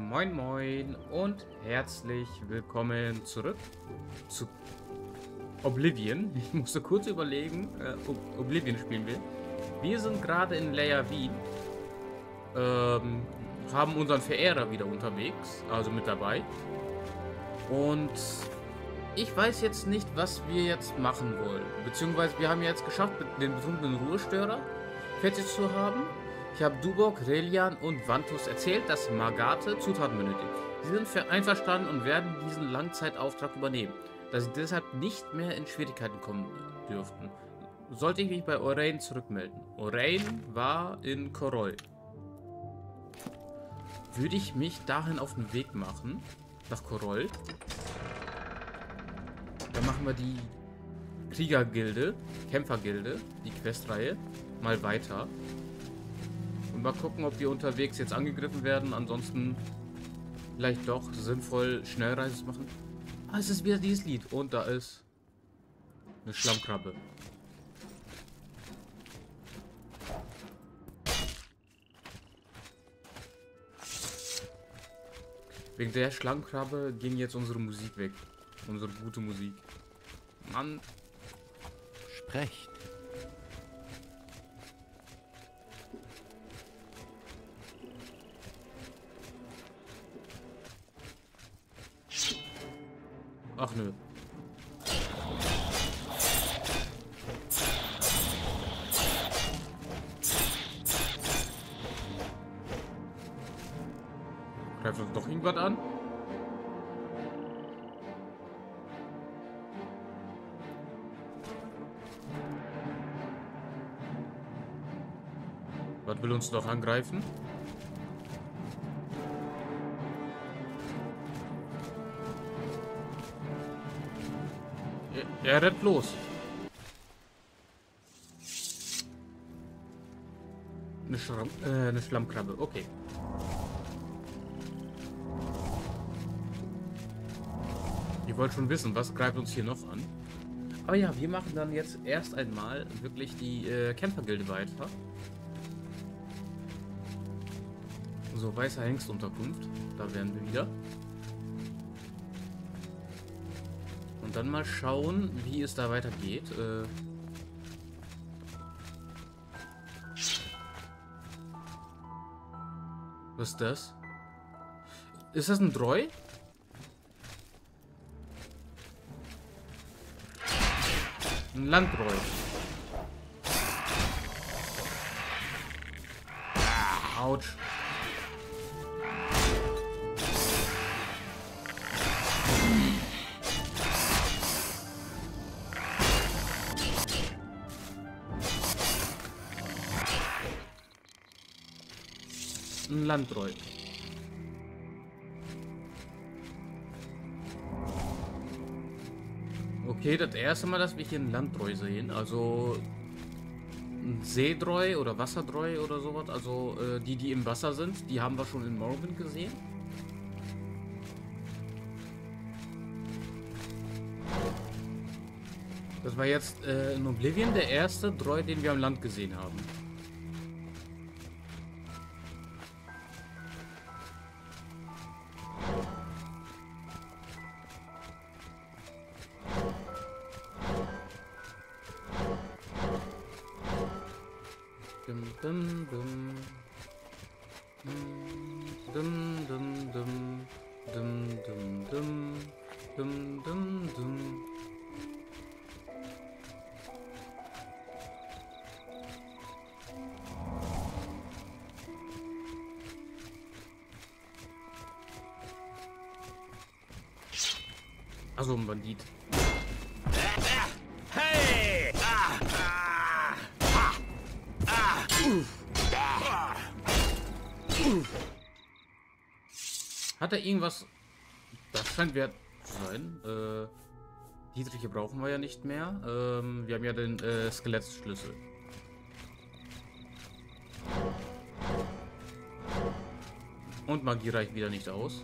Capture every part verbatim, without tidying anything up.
Moin Moin und herzlich willkommen zurück zu Oblivion. Ich musste kurz überlegen, äh, ob Oblivion spielen will. Wir sind gerade in Leia Wien, ähm, haben unseren Verehrer wieder unterwegs, also mit dabei. Und ich weiß jetzt nicht, was wir jetzt machen wollen. Beziehungsweise wir haben ja jetzt geschafft, den betrunkenen Ruhestörer fertig zu haben. Ich habe Dubok, Relian und Vantus erzählt, dass Margate Zutaten benötigt. Sie sind für einverstanden und werden diesen Langzeitauftrag übernehmen, da sie deshalb nicht mehr in Schwierigkeiten kommen dürften. Sollte ich mich bei Orain zurückmelden. Orain war in Koroi. Würde ich mich dahin auf den Weg machen, nach Koroi. Dann machen wir die Kriegergilde, Kämpfergilde, die Questreihe, mal weiter. Und mal gucken, ob wir unterwegs jetzt angegriffen werden. Ansonsten vielleicht doch sinnvoll Schnellreise zu machen. Ah, es ist wieder dieses Lied. Und da ist eine Schlammkrabbe. Wegen der Schlammkrabbe ging jetzt unsere Musik weg. Unsere gute Musik. Mann. Sprecht. Ach nö. Greift uns doch irgendwas an? Was will uns doch angreifen? Er rennt los. Eine, Schramm, äh, eine Schlammkrabbe, okay. Ich wollte schon wissen, was greift uns hier noch an. Aber ja, wir machen dann jetzt erst einmal wirklich die äh, Kämpfergilde weiter. So, weißer Hengstunterkunft. Da wären wir wieder. Und dann mal schauen, wie es da weitergeht. Äh Was ist das? Ist das ein Droi? Ein Landdroi. Autsch. Ein Landdroi. Okay, das erste Mal, dass wir hier einen Landdroi sehen, also ein Seedroi oder Wasserdroi oder sowas, also äh, die, die im Wasser sind, die haben wir schon in Morrowind gesehen. Das war jetzt äh, in Oblivion der erste Droi, den wir am Land gesehen haben. Dum, dum, dum. Dum, dum, dum. Dum, dum, dum. Dum, dum, dum. Also ein Bandit. Hey! Ah, ah, ah, ah, uff, ah, uff. Hat er irgendwas? Das scheint wert zu sein. Äh, Dietriche brauchen wir ja nicht mehr. Ähm, wir haben ja den äh, Skelettschlüssel. Und Magie reicht wieder nicht aus.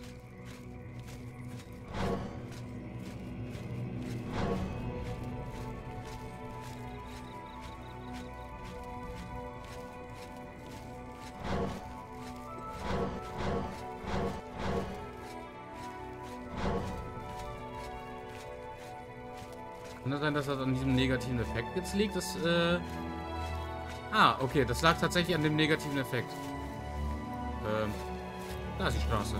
Kann das sein, dass das an diesem negativen Effekt jetzt liegt? Das, äh... Ah, okay, das lag tatsächlich an dem negativen Effekt. Ähm, da ist die Straße.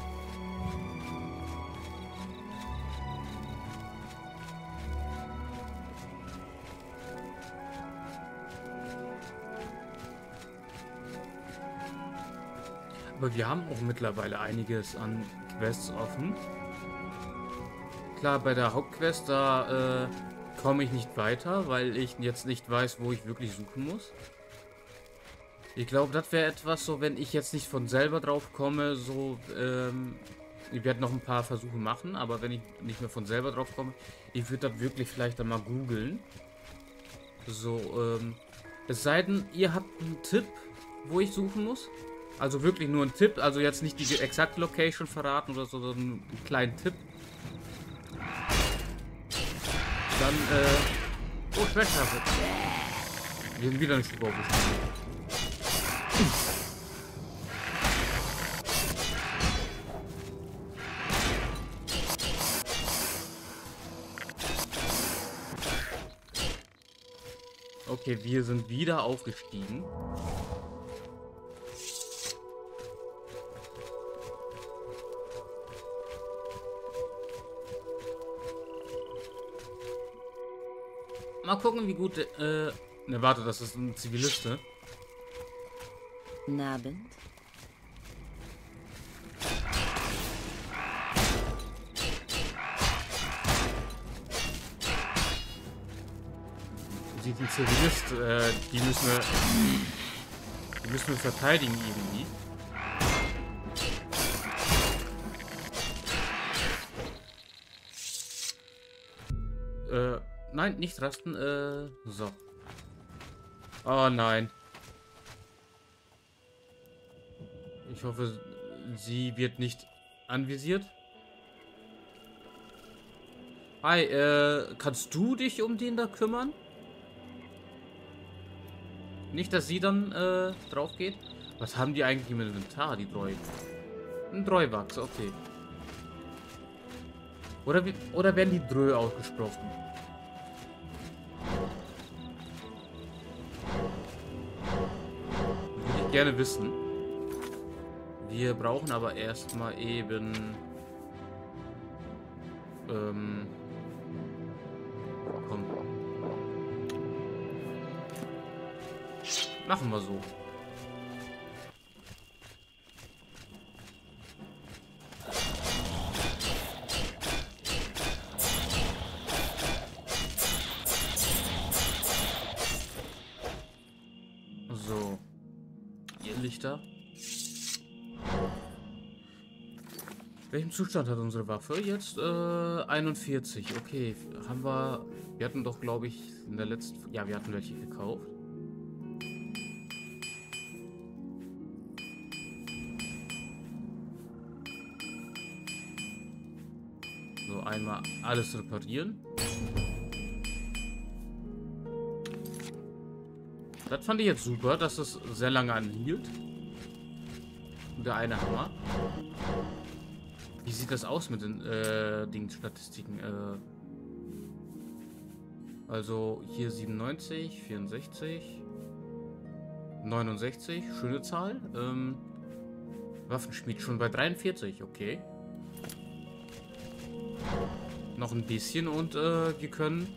Aber wir haben auch mittlerweile einiges an Quests offen. Klar, bei der Hauptquest, da äh, komme ich nicht weiter, weil ich jetzt nicht weiß, wo ich wirklich suchen muss. Ich glaube, das wäre etwas so, wenn ich jetzt nicht von selber drauf komme, so, ähm, ich werde noch ein paar Versuche machen, aber wenn ich nicht mehr von selber drauf komme, ich würde da wirklich vielleicht dann mal googeln. So, ähm, es sei denn, ihr habt einen Tipp, wo ich suchen muss. Also wirklich nur ein Tipp, also jetzt nicht die exakte Location verraten oder so, sondern einen kleinen Tipp. Dann, äh... Oh, Schwertkasse. Wir sind wieder eine Stufe aufgestiegen. Okay, wir sind wieder aufgestiegen. Mal gucken, wie gut... Äh, ne, warte, das ist ein Ziviliste. Guten Abend. Sieht ein Zivilist, äh, die müssen wir... Die müssen wir verteidigen irgendwie. Äh... Nein, nicht rasten. Äh, so. Oh nein. Ich hoffe, sie wird nicht anvisiert. Hi, äh, kannst du dich um den da kümmern? Nicht, dass sie dann äh, drauf geht. Was haben die eigentlich im Inventar, die Droiden? Ein Droiwachs, okay. Oder, wie, oder werden die Drö ausgesprochen? Würde ich gerne wissen. Wir brauchen aber erstmal eben... Ähm... Komm. Machen wir so. So. Ihr Lichter. Welchen Zustand hat unsere Waffe jetzt? Äh, einundvierzig. Okay, haben wir... Wir hatten doch, glaube ich, in der letzten... Ja, wir hatten welche gekauft. So, einmal alles reparieren. Das fand ich jetzt super, dass es sehr lange anhielt. Und der eine Hammer. Wie sieht das aus mit den äh, Dingstatistiken? Äh, also hier siebenundneunzig, vierundsechzig, neunundsechzig, schöne Zahl. Ähm, Waffenschmied schon bei dreiundvierzig, okay. Noch ein bisschen und äh, wir können...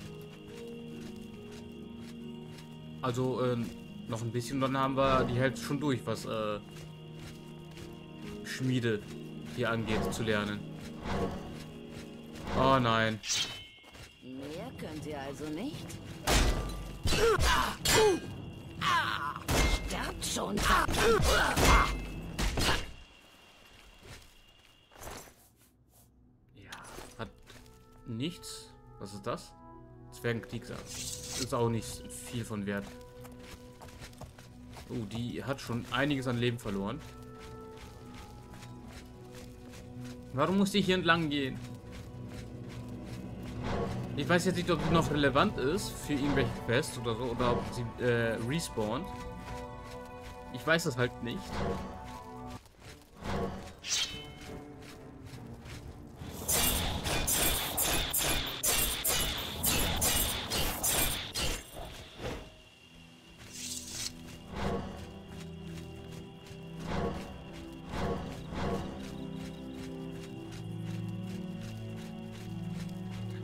Also äh, noch ein bisschen, dann haben wir die Hälfte schon durch, was äh, Schmiede hier angeht, zu lernen. Oh nein. Mehr könnt ihr also nicht? Sterbt schon! Ja, hat nichts. Was ist das? Zwergenkriegsachs. Ist auch nicht viel von Wert. Oh, die hat schon einiges an Leben verloren. Warum muss ich hier entlang gehen? Ich weiß jetzt nicht, ob die noch relevant ist für irgendwelche Quests oder so, oder ob sie äh, respawnt. Ich weiß das halt nicht.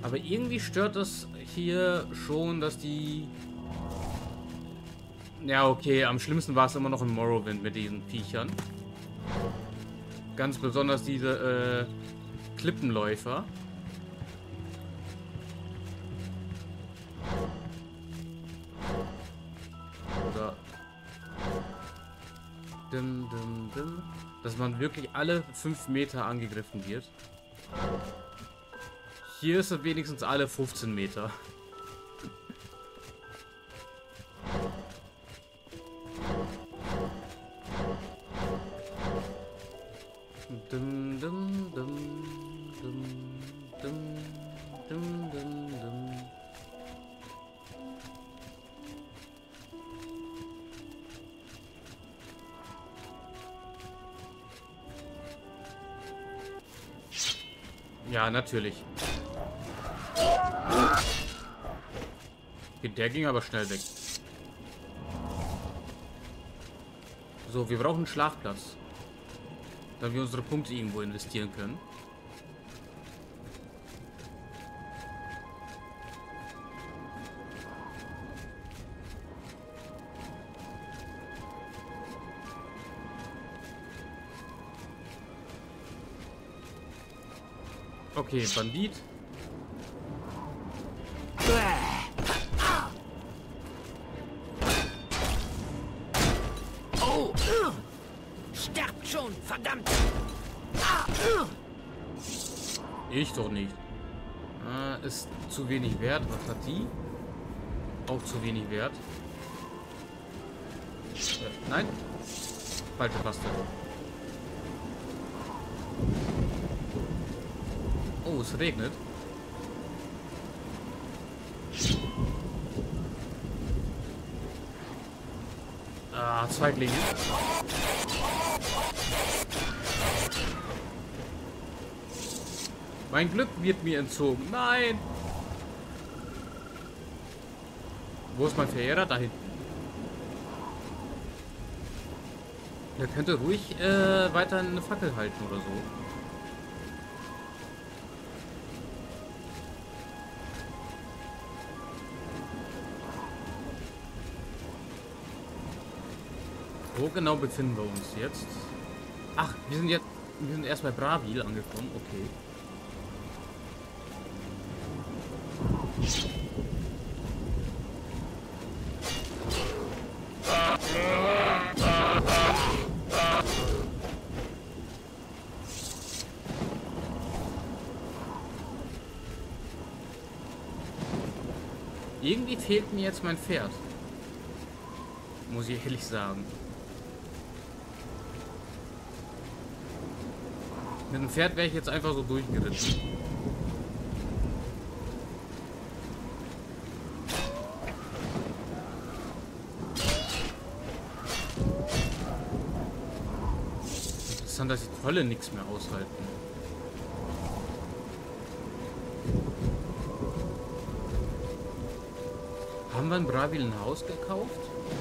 Aber irgendwie stört das hier schon, dass die... Ja, okay, am schlimmsten war es immer noch in Morrowind mit diesen Viechern. Ganz besonders diese äh, Klippenläufer. Oder... Dim, dim, dim. Dass man wirklich alle fünf Meter angegriffen wird. Hier ist es wenigstens alle fünfzehn Meter. Dum, dum, dum, dum, dum, dum, dum, dum. Ja, natürlich. Der ging aber schnell weg. So, wir brauchen einen Schlafplatz. Damit wir unsere Punkte irgendwo investieren können. Okay, Bandit. Oh! Sterbt schon, verdammt! Ich doch nicht. Ah, ist zu wenig wert. Was hat die? Auch zu wenig wert. Äh, nein. Falsche Taste. Oh, es regnet. Ah, Zweiglinge. Mein Glück wird mir entzogen. Nein! Wo ist mein Verehrer? Da hinten. Der könnte ruhig äh, weiter eine Fackel halten oder so. Wo genau befinden wir uns jetzt? Ach, wir sind jetzt... Wir sind erst bei Bravil angekommen. Okay. Irgendwie fehlt mir jetzt mein Pferd. Muss ich ehrlich sagen. Mit dem Pferd wäre ich jetzt einfach so durchgeritten. Interessant, dass die Trolle nichts mehr aushalten. Haben wir in Bravil ein Haus gekauft?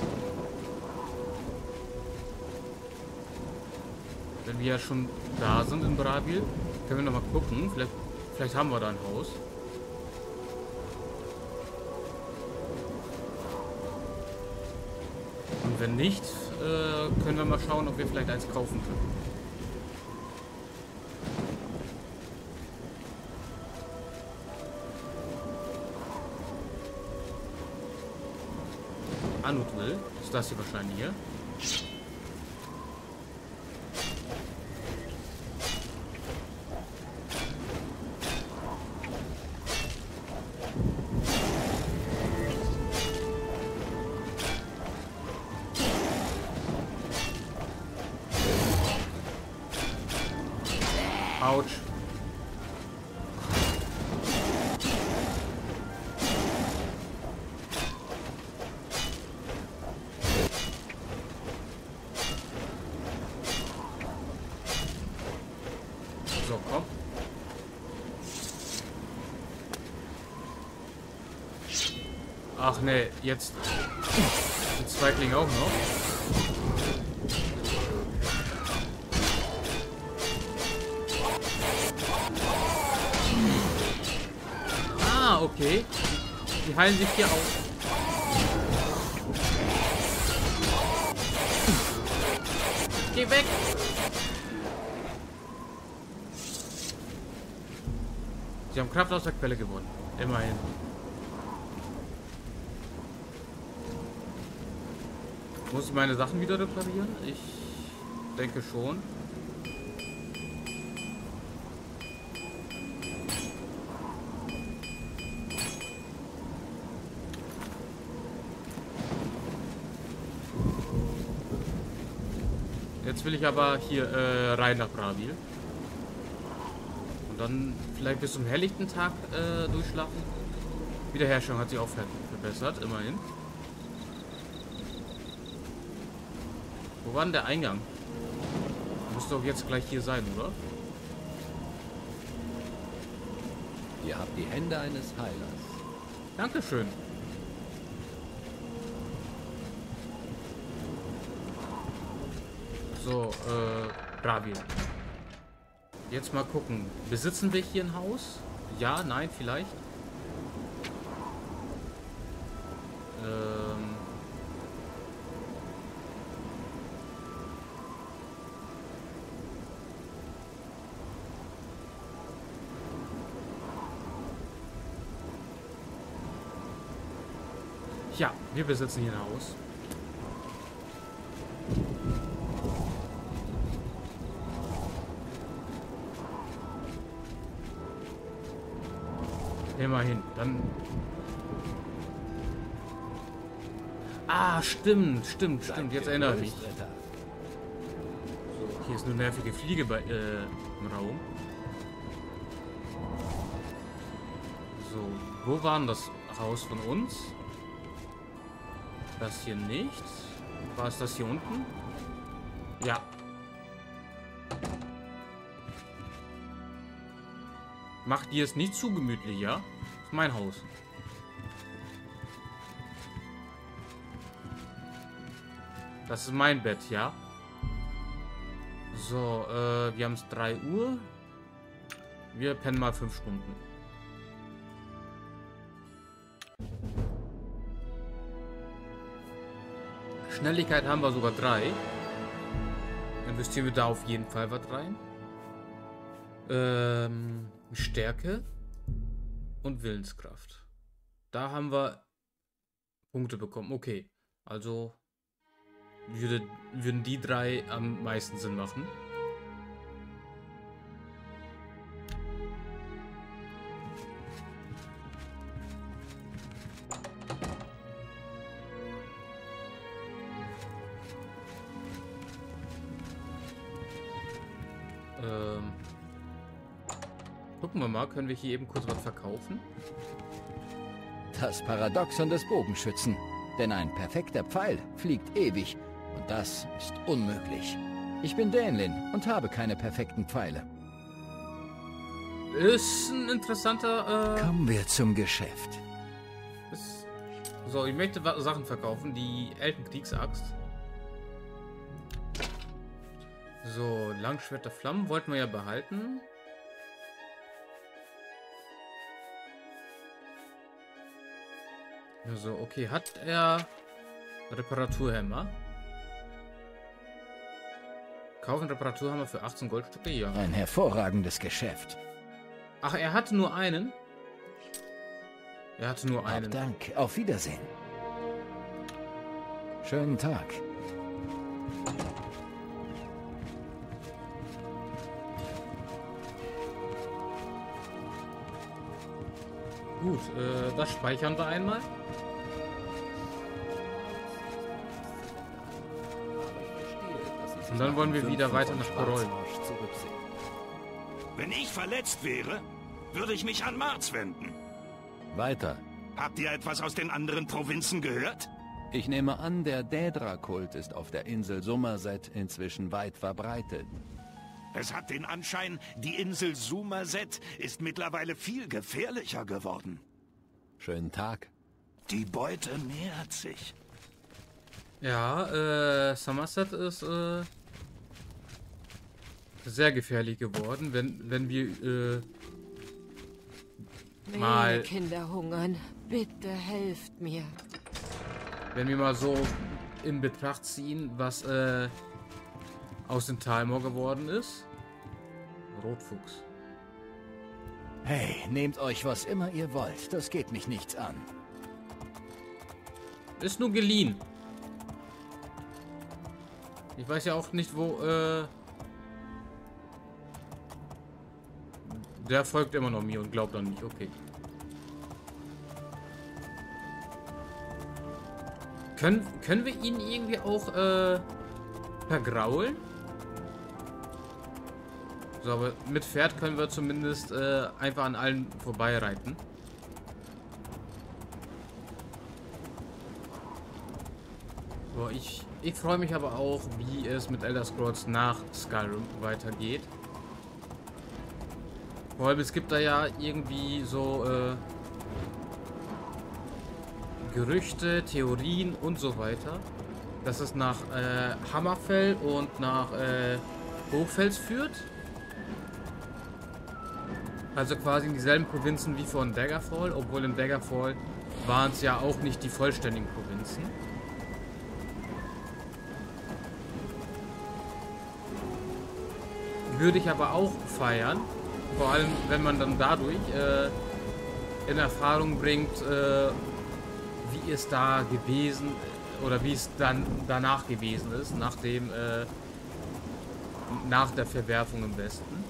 Wenn wir ja schon da sind in Bravil, können wir noch mal gucken. Vielleicht, vielleicht haben wir da ein Haus. Und wenn nicht, äh, können wir mal schauen, ob wir vielleicht eins kaufen können. Anutwill ist das hier wahrscheinlich hier. Autsch. So, komm. Ach ne, jetzt die Zweiglinge auch noch. Ah, okay. Die heilen sich hier auf. Geh weg! Sie haben Kraft aus der Quelle gewonnen. Immerhin. Muss ich meine Sachen wieder reparieren? Ich denke schon. Jetzt will ich aber hier äh, rein nach Bravil. Und dann vielleicht bis zum helllichten Tag äh, durchschlafen. Wiederherstellung hat sich auch ver verbessert, immerhin. Wo war denn der Eingang? Müsste doch jetzt gleich hier sein, oder? Ihr habt die Hände eines Heilers. Dankeschön. So, äh, Bravil. Jetzt mal gucken. Besitzen wir hier ein Haus? Ja, nein, vielleicht. Ähm... Ja, wir besitzen hier ein Haus. Immerhin, dann... Ah, stimmt, stimmt, stimmt. Jetzt erinnere ich mich. So, hier ist eine nervige Fliege bei, äh, im Raum. So, wo war denn das Haus von uns? Das hier nicht. War es das hier unten? Ja. Macht dir es nicht zu gemütlich, ja? Das ist mein Haus. Das ist mein Bett, ja? So, äh, wir haben es drei Uhr. Wir pennen mal fünf Stunden. Schnelligkeit haben wir sogar drei. Investieren wir da auf jeden Fall was rein. Ähm, Stärke und Willenskraft. Da haben wir Punkte bekommen. Okay, also würde, würden die drei am meisten Sinn machen. Ähm, gucken wir mal, können wir hier eben kurz was verkaufen? Das Paradoxon des Bogenschützen. Denn ein perfekter Pfeil fliegt ewig. Und das ist unmöglich. Ich bin Dänlin und habe keine perfekten Pfeile. Ist ein interessanter... Äh, Kommen wir zum Geschäft. ist, so, ich möchte Sachen verkaufen. Die Elfenkriegsaxt. So, Langschwert der Flammen wollten wir ja behalten. So, okay. Hat er Reparaturhammer? Kaufen Reparaturhammer für achtzehn Goldstücke? Ja. Ein hervorragendes Geschäft. Ach, er hatte nur einen? Er hatte nur Hab einen. Dank. Auf Wiedersehen. Schönen Tag. Gut, äh, das speichern wir einmal. Und dann wollen wir wieder weiter nach Korol. Wenn ich verletzt wäre, würde ich mich an Marz wenden. Weiter. Habt ihr etwas aus den anderen Provinzen gehört? Ich nehme an, der Daedra-Kult ist auf der Insel Summerset inzwischen weit verbreitet. Es hat den Anschein, die Insel Summerset ist mittlerweile viel gefährlicher geworden. Schönen Tag. Die Beute nähert sich. Ja, äh, Somerset ist, äh, sehr gefährlich geworden, wenn, wenn wir, äh, mal... Meine Kinder hungern. Bitte helft mir. Wenn wir mal so in Betracht ziehen, was äh, aus dem Talmor geworden ist. Rotfuchs. Hey, nehmt euch was immer ihr wollt. Das geht mich nichts an. Ist nur geliehen. Ich weiß ja auch nicht, wo... Äh, der folgt immer noch mir und glaubt an mich. Okay. Können, können wir ihn irgendwie auch äh, vergraulen? So, aber mit Pferd können wir zumindest äh, einfach an allen vorbeireiten. So, ich, ich freue mich aber auch, wie es mit Elder Scrolls nach Skyrim weitergeht. Vor allem, es gibt da ja irgendwie so äh, Gerüchte, Theorien und so weiter, dass es nach äh, Hammerfell und nach äh, Hochfels führt. Also quasi in dieselben Provinzen wie von Daggerfall, obwohl in Daggerfall waren es ja auch nicht die vollständigen Provinzen. Würde ich aber auch feiern, vor allem wenn man dann dadurch äh, in Erfahrung bringt, äh, wie es da gewesen oder wie es dann danach gewesen ist, nach dem äh, nach der Verwerfung im Westen.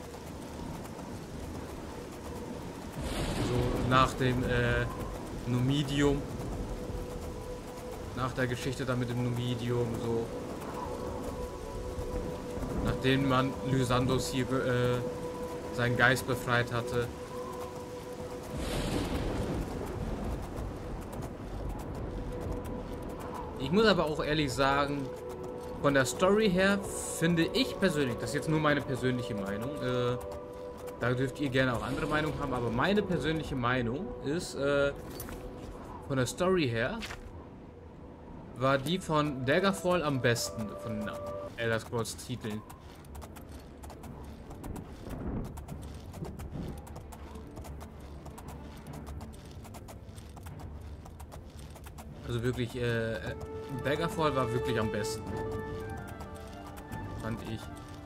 So nach dem äh, Numidium, nach der Geschichte da mit dem Numidium, so nachdem man Lysandos hier äh, seinen Geist befreit hatte. Ich muss aber auch ehrlich sagen, von der Story her finde ich persönlich, das ist jetzt nur meine persönliche Meinung, äh, da dürft ihr gerne auch andere Meinung haben, aber meine persönliche Meinung ist, äh, von der Story her war die von Daggerfall am besten, von Elder Scrolls Titeln. Also wirklich, äh, Daggerfall war wirklich am besten. Fand ich.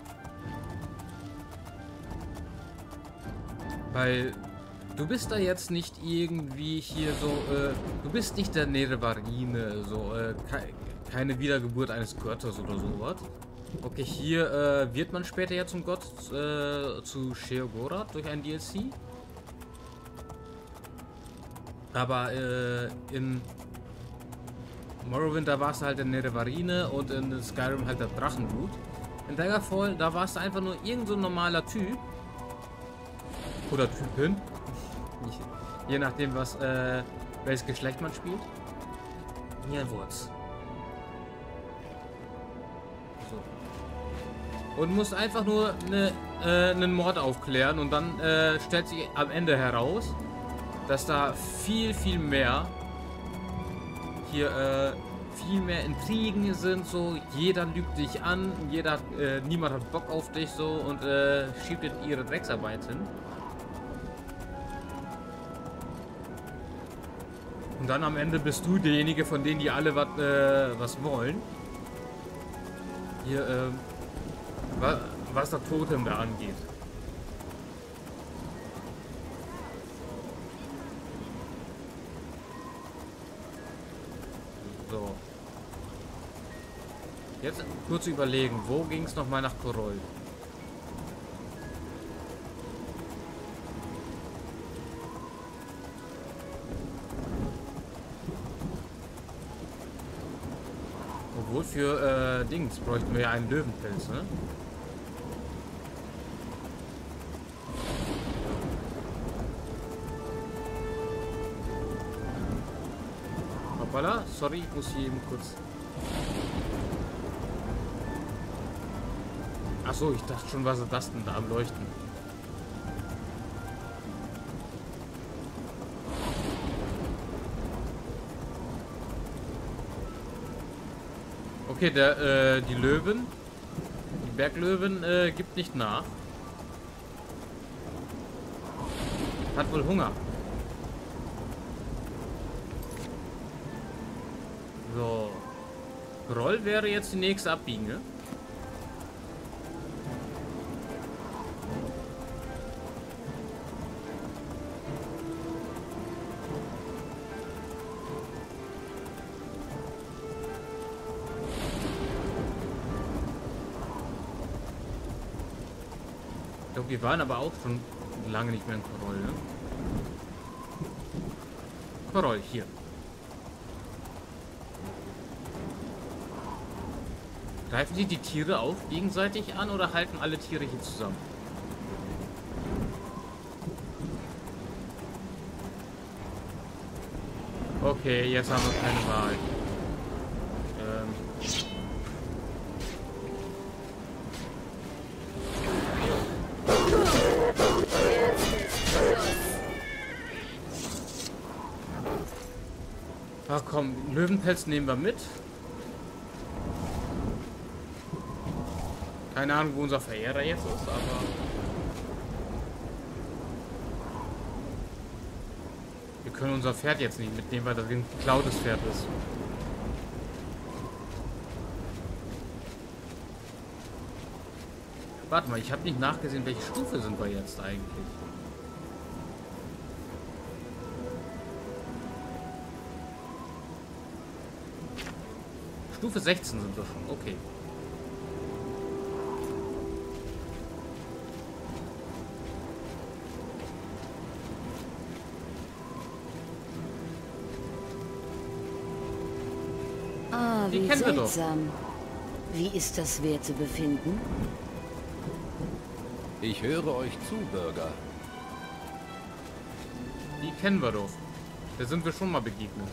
Weil du bist da jetzt nicht irgendwie hier so, äh, du bist nicht der Nerevarine, so, äh, ke keine Wiedergeburt eines Gottes oder sowas. Okay, hier äh, wird man später ja zum Gott, äh, zu Sheogorath durch ein D L C. Aber äh, in Morrowind, da warst du halt in Nerevarine und in Skyrim halt der Drachenblut. In Daggerfall, da warst du einfach nur irgend so ein normaler Typ. Oder Typin. Je nachdem, was, äh, welches Geschlecht man spielt. Hier Wurz. So. Und musst einfach nur eine, äh, einen Mord aufklären und dann äh, stellt sich am Ende heraus, dass da viel, viel mehr hier äh, viel mehr Intrigen sind, so jeder lügt dich an, jeder, äh, niemand hat Bock auf dich so und äh, schiebt in ihre Drecksarbeit hin. Und dann am Ende bist du derjenige, von denen die alle wat, äh, was wollen. Hier, äh, wa was das Totem da angeht. So. Jetzt kurz überlegen, wo ging es nochmal nach Koroll? Obwohl für äh, Dings bräuchten wir ja einen Löwenpelz, ne? Hoppala, sorry, ich muss hier eben kurz... Achso, ich dachte schon, was ist das denn da am Leuchten? Okay, der, äh, die Löwen, die Berglöwen, äh, gibt nicht nach. Hat wohl Hunger. So. Groll wäre jetzt die nächste Abbiegen, ne? Ich glaube, wir waren aber auch schon lange nicht mehr in Groll, ne? Groll, hier. Greifen die die Tiere auch gegenseitig an oder halten alle Tiere hier zusammen? Okay, jetzt haben wir keine Wahl. Ähm. Ach komm, Löwenpelz nehmen wir mit. Keine Ahnung, wo unser Verehrer jetzt ist, aber... Wir können unser Pferd jetzt nicht mitnehmen, weil das ein geklautes Pferd ist. Warte mal, ich habe nicht nachgesehen, welche Stufe sind wir jetzt eigentlich. Stufe sechzehn sind wir schon, okay. Ah, Die wie kennen wir doch. seltsam. Wie ist das Wertebefinden? Ich höre euch zu, Bürger. Die kennen wir doch. Da sind wir schon mal begegnet.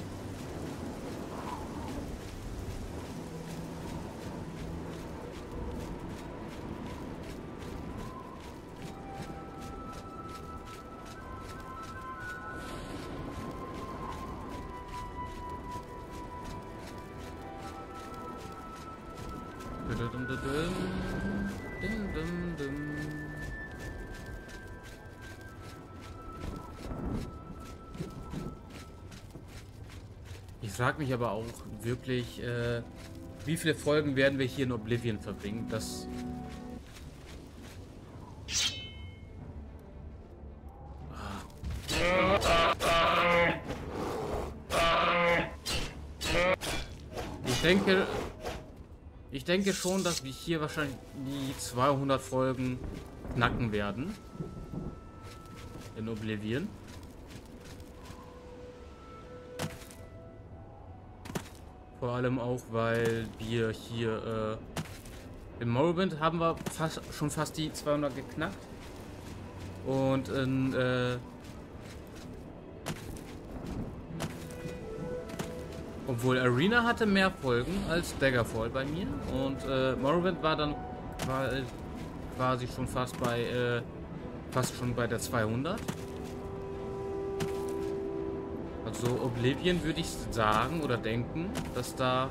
Ich frage mich aber auch wirklich, äh, wie viele Folgen werden wir hier in Oblivion verbringen? Das Ich denke, ich denke schon, dass wir hier wahrscheinlich die zweihundert Folgen knacken werden in Oblivion. Vor allem auch, weil wir hier äh, in Morrowind haben wir fast, schon fast die zweihundert geknackt. Und in äh, obwohl Arena hatte mehr Folgen als Daggerfall bei mir. Und äh, Morrowind war dann war, quasi schon fast bei äh, fast schon bei der zweihundert. Also Oblivion würde ich sagen oder denken, dass da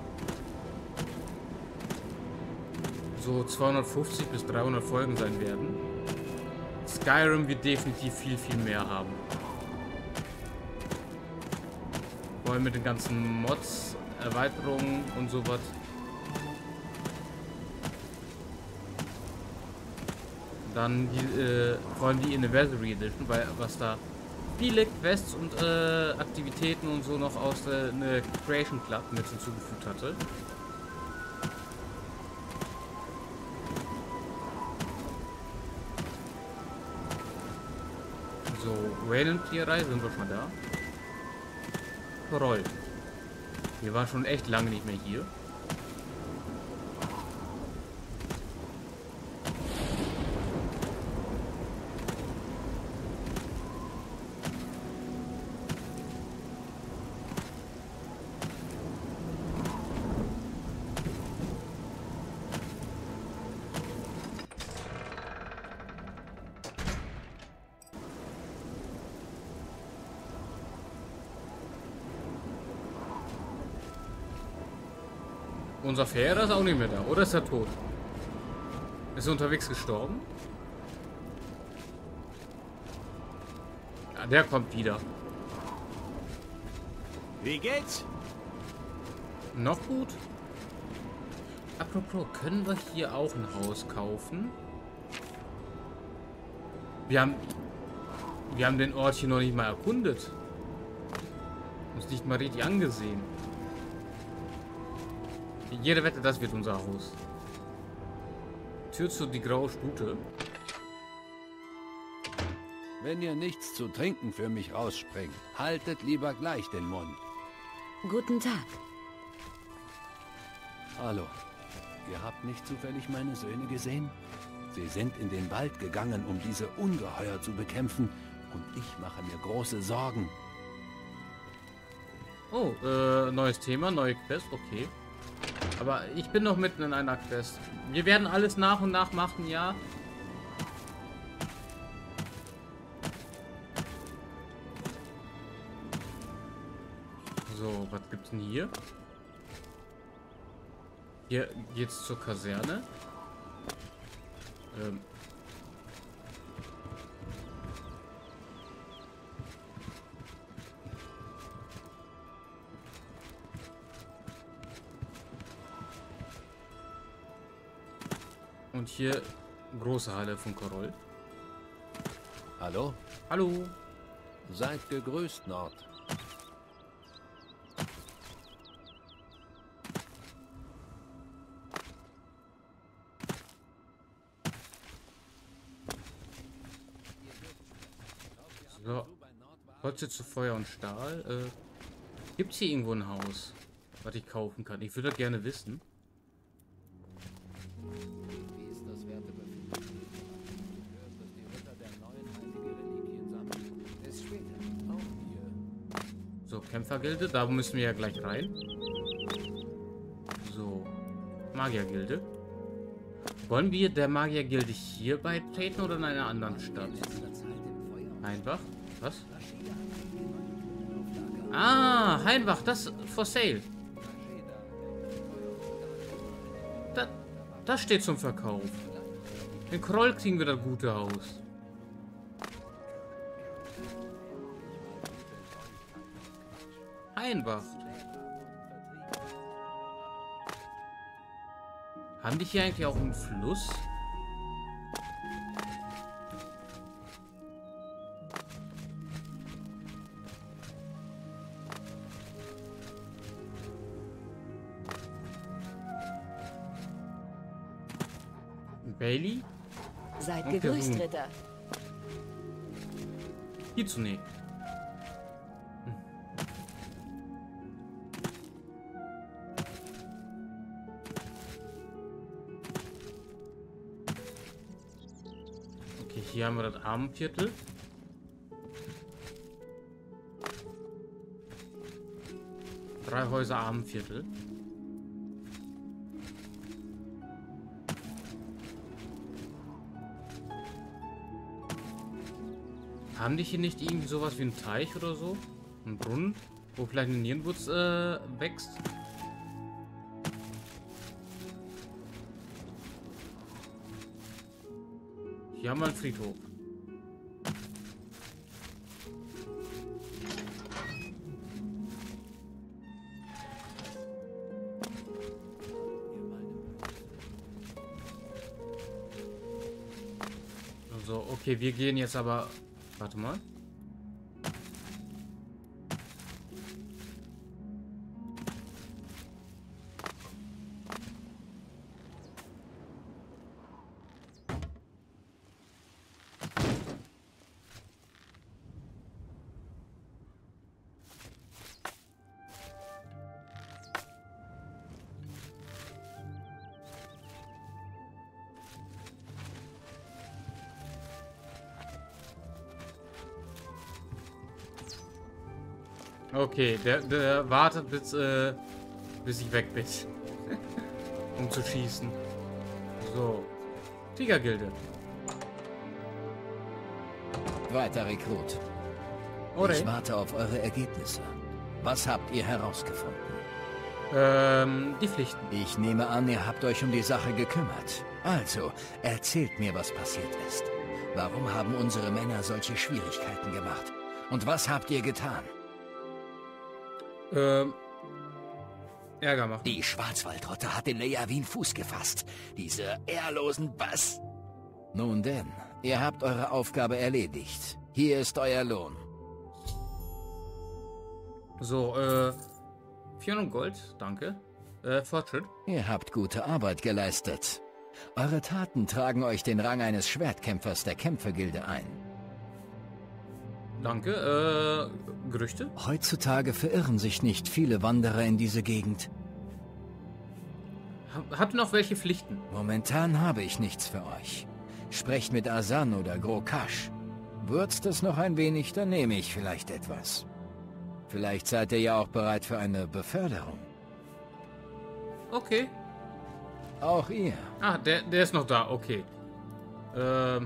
so zweihundertfünfzig bis dreihundert Folgen sein werden. Skyrim wird definitiv viel, viel mehr haben. Vor allem mit den ganzen Mods, Erweiterungen und sowas. Dann die, äh, vor allem die Anniversary Edition, weil was da viele Quests und äh, Aktivitäten und so noch aus der äh, Creation Club mit hinzugefügt hatte. So, Wayland-Tierei sind wir schon da. Roll. Wir waren schon echt lange nicht mehr hier. Unser Fährer ist auch nicht mehr da. Oder ist er tot? Ist er unterwegs gestorben? Ja, der kommt wieder. Wie geht's? Noch gut. Apropos, können wir hier auch ein Haus kaufen? Wir haben... Wir haben den Ort hier noch nicht mal erkundet. Uns nicht mal richtig angesehen. Jede Wette, das wird unser Haus. Tür zu die graue Stute. Wenn ihr nichts zu trinken für mich rausspringt, haltet lieber gleich den Mund. Guten Tag. Hallo. Ihr habt nicht zufällig meine Söhne gesehen? Sie sind in den Wald gegangen, um diese Ungeheuer zu bekämpfen. Und ich mache mir große Sorgen. Oh, äh, neues Thema, neue Quest, okay. Aber ich bin noch mitten in einer Quest. Wir werden alles nach und nach machen, ja. So, was gibt's denn hier? Hier geht's zur Kaserne. Ähm. Und hier große Halle von Koroll. Hallo? Hallo. Seid gegrüßt, Nord. So. Holze zu Feuer und Stahl. Äh, Gibt es hier irgendwo ein Haus, was ich kaufen kann? Ich würde das gerne wissen. Wie ist das Wertebefinden? Gehört, dass die Ritter der neuen heilige Reliquien sammeln. Bis später. Auch hier. So, Kämpfergilde, da müssen wir ja gleich rein. So, Magiergilde. Wollen wir der Magiergilde hier beitreten oder in einer anderen Stadt? Heinwach? Was? Ah, Heinwach, das for sale. Das, das steht zum Verkauf. In Kroll kriegen wir das gute Haus. Heinwach. Haben die hier eigentlich auch einen Fluss? Bailey? Seid Okay, gegrüßt, gut. Ritter. Kitsune. Hm. Okay, hier haben wir das Armenviertel. Drei Häuser Armenviertel. Haben die hier nicht irgendwie sowas wie einen Teich oder so? Ein Brunnen, wo vielleicht eine Nierenwurz äh, wächst? Hier haben wir einen Friedhof. So, okay, wir gehen jetzt aber... Warte mal. Okay, der, der wartet bis, äh, bis ich weg bin. Um zu schießen. So. Tigergilde. Weiter Rekrut. Oder? Ich warte auf eure Ergebnisse. Was habt ihr herausgefunden? Ähm, die Pflichten. Ich nehme an, ihr habt euch um die Sache gekümmert. Also, erzählt mir, was passiert ist. Warum haben unsere Männer solche Schwierigkeiten gemacht? Und was habt ihr getan? Ähm, Ärger machen. Die Schwarzwaldrotte hat in Leia-Wien Fuß gefasst. Diese ehrlosen Bass. Nun denn, ihr habt eure Aufgabe erledigt. Hier ist euer Lohn. So, äh, vierhundert Gold, danke. Äh, Fortschritt. Ihr habt gute Arbeit geleistet. Eure Taten tragen euch den Rang eines Schwertkämpfers der Kämpfergilde ein. Danke, äh, Gerüchte? Heutzutage verirren sich nicht viele Wanderer in diese Gegend. Ha- Habt ihr noch welche Pflichten? Momentan habe ich nichts für euch. Sprecht mit Asan oder Grokash. Würzt es noch ein wenig, dann nehme ich vielleicht etwas. Vielleicht seid ihr ja auch bereit für eine Beförderung. Okay. Auch ihr. Ah, der, der ist noch da, okay. Ähm.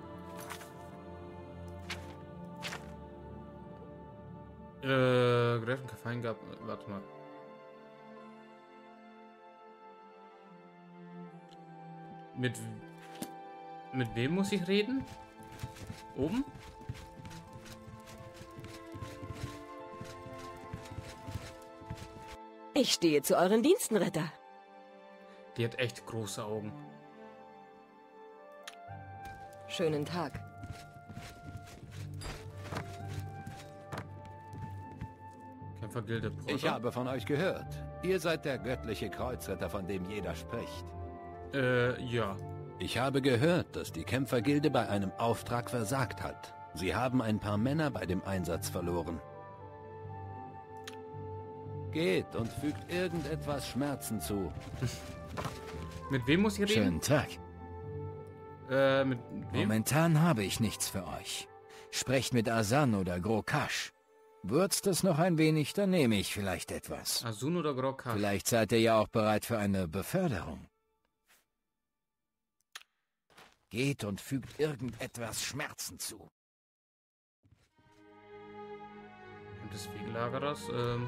Äh, Greifen Kaffein gab. Warte mal. Mit. Mit wem muss ich reden? Oben? Ich stehe zu euren Diensten, Ritter. Die hat echt große Augen. Schönen Tag. Kämpfergilde Porter. Ich habe von euch gehört. Ihr seid der göttliche Kreuzritter, von dem jeder spricht. Äh, ja. Ich habe gehört, dass die Kämpfergilde bei einem Auftrag versagt hat. Sie haben ein paar Männer bei dem Einsatz verloren. Geht und fügt irgendetwas Schmerzen zu. Mit wem muss ich reden? Schönen Tag. Äh, mit wem? Momentan habe ich nichts für euch. Sprecht mit Asan oder Grokash. Würzt es noch ein wenig, dann nehme ich vielleicht etwas. Asun oder Grokash? Vielleicht seid ihr ja auch bereit für eine Beförderung. Geht und fügt irgendetwas Schmerzen zu. Und des Wegelagerers, ähm...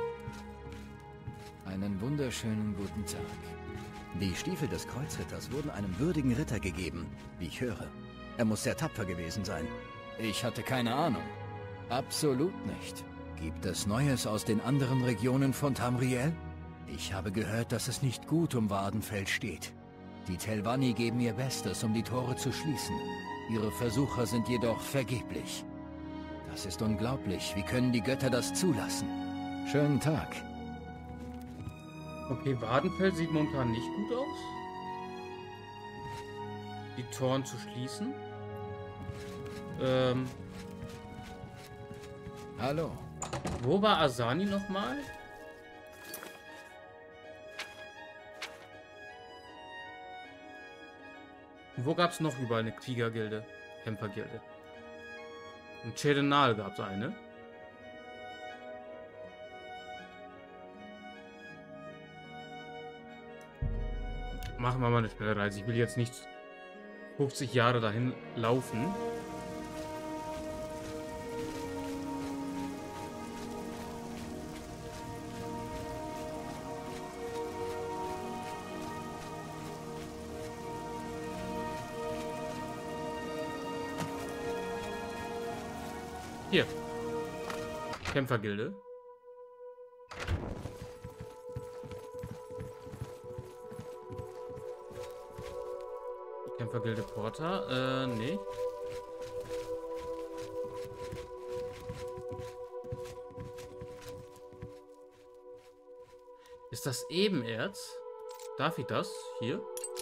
Einen wunderschönen guten Tag. Die Stiefel des Kreuzritters wurden einem würdigen Ritter gegeben, wie ich höre. Er muss sehr tapfer gewesen sein. Ich hatte keine Ahnung. Absolut nicht. Gibt es Neues aus den anderen Regionen von Tamriel? Ich habe gehört, dass es nicht gut um Wadenfeld steht. Die Telvanni geben ihr Bestes, um die Tore zu schließen. Ihre Versuche sind jedoch vergeblich. Das ist unglaublich. Wie können die Götter das zulassen? Schönen Tag. Okay, Wadenfeld sieht momentan nicht gut aus. Die Toren zu schließen. Ähm... Hallo. Wo war Asani nochmal? Wo gab es noch überall eine Kriegergilde? Kämpfergilde. In Cherenal gab es eine. Machen wir mal eine schnelle Reise. Ich will jetzt nicht fünfzig Jahre dahin laufen. Hier. Kämpfergilde. Kämpfergilde Porter. Äh, nee. Ist das Ebenerz? Darf ich das? Hier?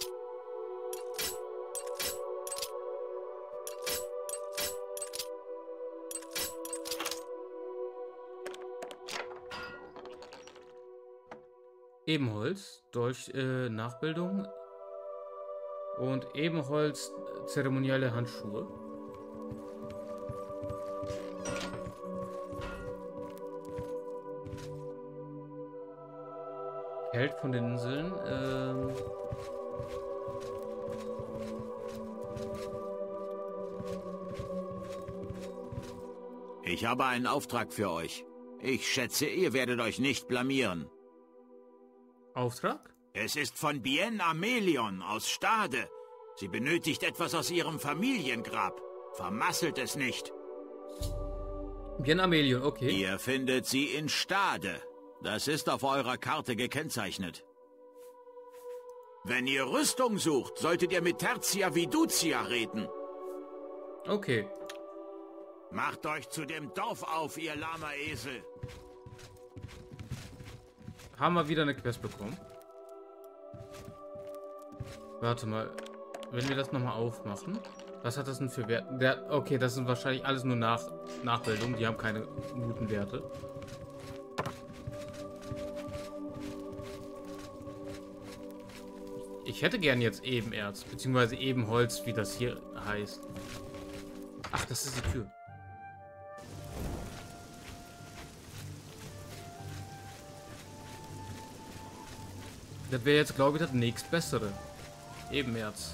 Ebenholz, Dolch äh, Nachbildung und Ebenholz zeremonielle Handschuhe. Held von den Inseln. Ähm Ich habe einen Auftrag für euch. Ich schätze, ihr werdet euch nicht blamieren. Auftrag? Es ist von Bien Amelion aus Stade. Sie benötigt etwas aus ihrem Familiengrab. Vermasselt es nicht. Bien Amelion, okay. Ihr findet sie in Stade. Das ist auf eurer Karte gekennzeichnet. Wenn ihr Rüstung sucht, solltet ihr mit Tertia Viducia reden. Okay. Macht euch zu dem Dorf auf, ihr Lama-Esel. Haben wir wieder eine Quest bekommen? Warte mal. Wenn wir das nochmal aufmachen. Was hat das denn für Werte? Der, okay, das sind wahrscheinlich alles nur Nach Nachbildungen. Die haben keine guten Werte. Ich hätte gern jetzt Ebenerz, beziehungsweise Ebenholz, wie das hier heißt. Ach, das ist die Tür. Das wäre jetzt, glaube ich, das nächstbessere. Ebenerz.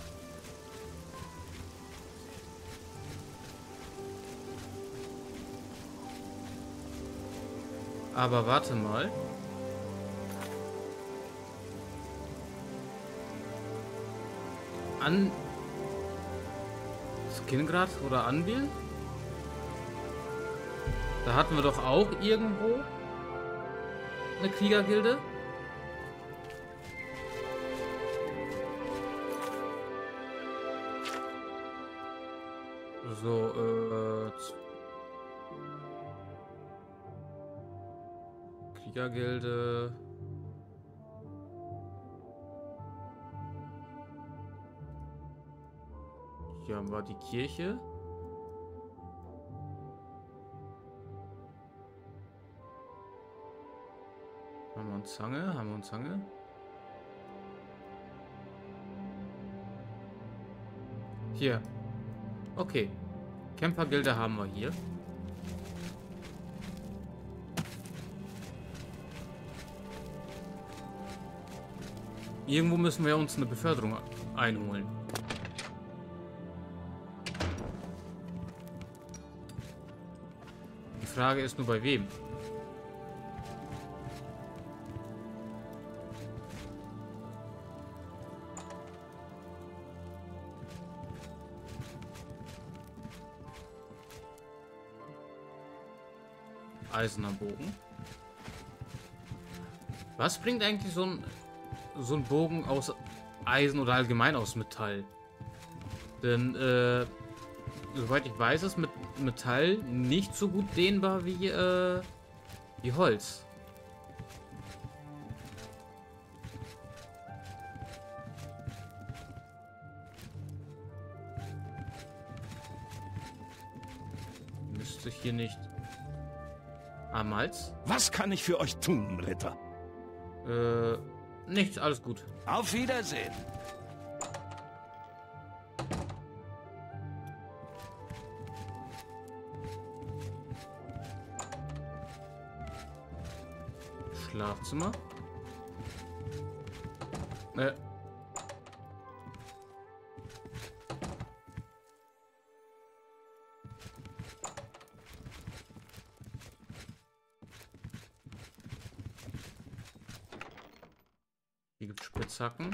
Aber warte mal. An... Skingrad oder Anvil? Da hatten wir doch auch irgendwo eine Kriegergilde. So, äh... Kriegergilde... Hier haben wir die Kirche. Haben wir eine Zange? Haben wir eine Zange? Hier. Okay. Kämpfergilde haben wir hier. Irgendwo müssen wir uns eine Beförderung einholen. Die Frage ist nur, bei wem? Eiserner Bogen. Was bringt eigentlich so ein so ein Bogen aus Eisen oder allgemein aus Metall? Denn äh, soweit ich weiß, ist mit Metall nicht so gut dehnbar wie äh, wie Holz. Müsste ich hier nicht Amalz? Was kann ich für euch tun, Ritter? Äh, nichts, alles gut. Auf Wiedersehen. Schlafzimmer. Äh. Hier gibt es Spitzhacken.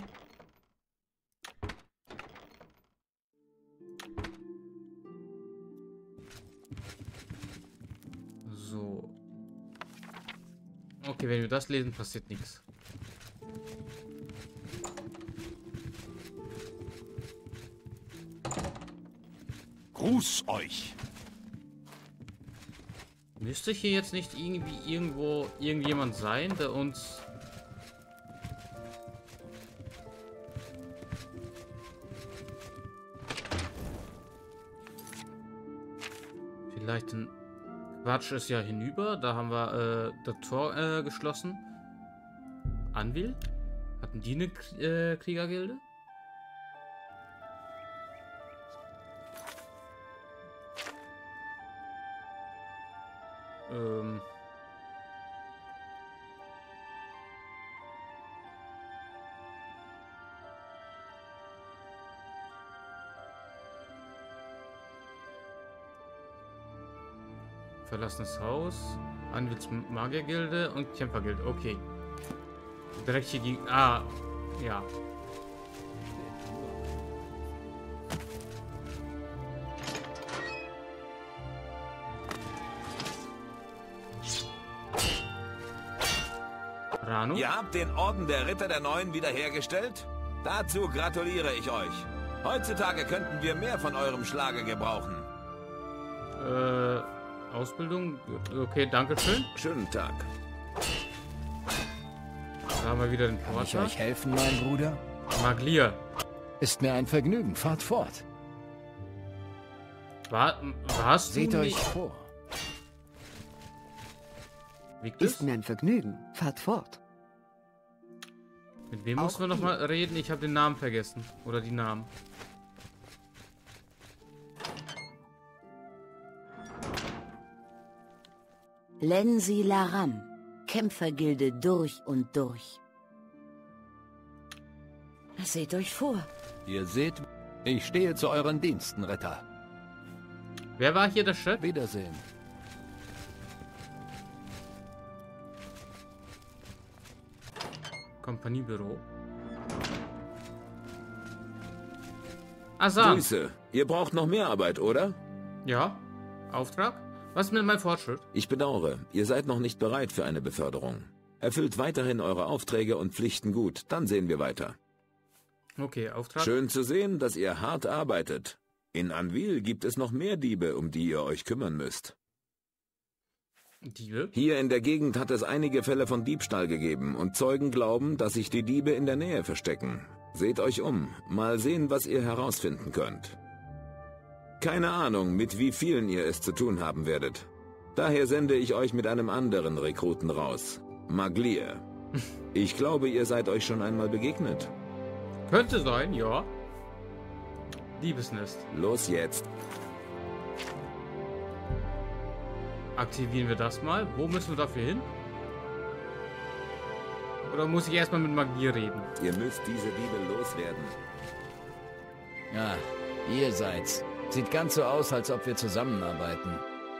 So. Okay, wenn wir das lesen, passiert nichts. Gruß euch. Müsste hier jetzt nicht irgendwie irgendwo irgendjemand sein, der uns... Vielleicht ein... Quatsch ist ja hinüber. Da haben wir äh, das Tor äh, geschlossen. Anvil? Hatten die eine äh, Kriegergilde? Ähm... Verlassenes Haus, Anwitz Magiergilde und Kämpfergilde. Okay. Direkt hier gegen... Ah, ja. Ahnung. Ihr habt den Orden der Ritter der Neuen wiederhergestellt? Dazu gratuliere ich euch. Heutzutage könnten wir mehr von eurem Schlage gebrauchen. Äh, Ausbildung? Okay, danke schön. Schönen Tag. Da haben wir wieder den Kann ich Porter. euch helfen, mein Bruder? Maglia. Ist mir ein Vergnügen. Fahrt fort. War, warst Seht du euch nicht... vor. Victus? Ist mir ein Vergnügen. Fahrt fort. Mit wem Auch mussten wir noch mal reden? Ich habe den Namen vergessen. Oder die Namen. Lenzi Laram, Kämpfergilde durch und durch. Seht euch vor. Ihr seht, ich stehe zu euren Diensten, Ritter. Wer war hier der Chef? Wiedersehen. Kompaniebüro. Asan. Grüße. Ihr braucht noch mehr Arbeit, oder? Ja. Auftrag? Was ist mit meinem Fortschritt? Ich bedauere, ihr seid noch nicht bereit für eine Beförderung. Erfüllt weiterhin eure Aufträge und Pflichten gut, dann sehen wir weiter. Okay, Auftrag. Schön zu sehen, dass ihr hart arbeitet. In Anvil gibt es noch mehr Diebe, um die ihr euch kümmern müsst. Diebe? Hier in der Gegend hat es einige Fälle von Diebstahl gegeben und Zeugen glauben, dass sich die Diebe in der Nähe verstecken. Seht euch um, mal sehen, was ihr herausfinden könnt. Keine Ahnung, mit wie vielen ihr es zu tun haben werdet. Daher sende ich euch mit einem anderen Rekruten raus. Maglia. Ich glaube, ihr seid euch schon einmal begegnet. Könnte sein, ja. Diebesnest. Los jetzt. Aktivieren wir das mal. Wo müssen wir dafür hin? Oder muss ich erstmal mit Magie reden? Ihr müsst diese Diebe loswerden. Ja, ihr seid's. Sieht ganz so aus, als ob wir zusammenarbeiten.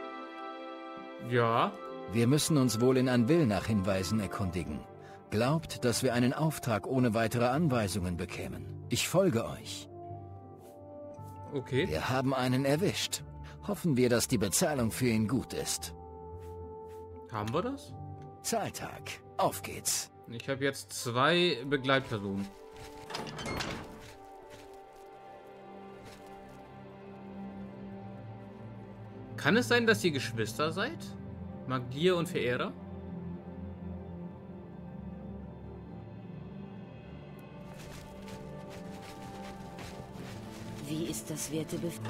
Ja. Wir müssen uns wohl in Anvil nach Hinweisen erkundigen. Glaubt, dass wir einen Auftrag ohne weitere Anweisungen bekämen. Ich folge euch. Okay. Wir haben einen erwischt. Hoffen wir, dass die Bezahlung für ihn gut ist. Haben wir das? Zahltag. Auf geht's. Ich habe jetzt zwei Begleitpersonen. Kann es sein, dass ihr Geschwister seid? Maglia und Verehrer? Wie ist das Wertebef...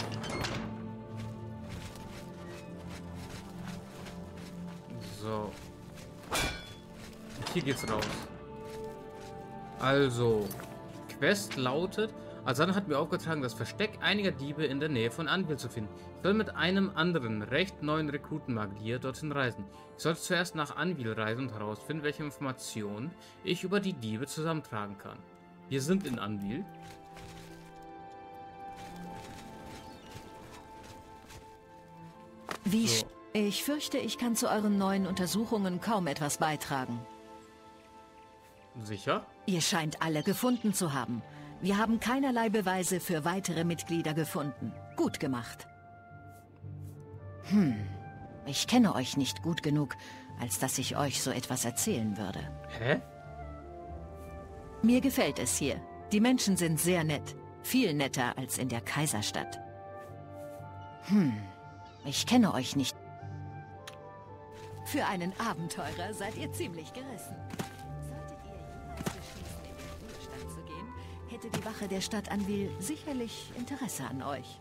So. Und hier geht's raus. Also, Quest lautet, Asan hat mir aufgetragen, das Versteck einiger Diebe in der Nähe von Anvil zu finden. Ich soll mit einem anderen, recht neuen Rekrutenmagier dorthin reisen. Ich sollte zuerst nach Anvil reisen und herausfinden, welche Informationen ich über die Diebe zusammentragen kann. Wir sind in Anvil. Wie So. Ich fürchte, ich kann zu euren neuen Untersuchungen kaum etwas beitragen. Sicher? Ihr scheint alle gefunden zu haben. Wir haben keinerlei Beweise für weitere Mitglieder gefunden. Gut gemacht. Hm, ich kenne euch nicht gut genug, als dass ich euch so etwas erzählen würde. Hä? Mir gefällt es hier. Die Menschen sind sehr nett. Viel netter als in der Kaiserstadt. Hm, ich kenne euch nicht. Für einen Abenteurer seid ihr ziemlich gerissen. Solltet ihr jemals beschließen, in den Ruhestand zu gehen, hätte die Wache der Stadt Anvil sicherlich Interesse an euch.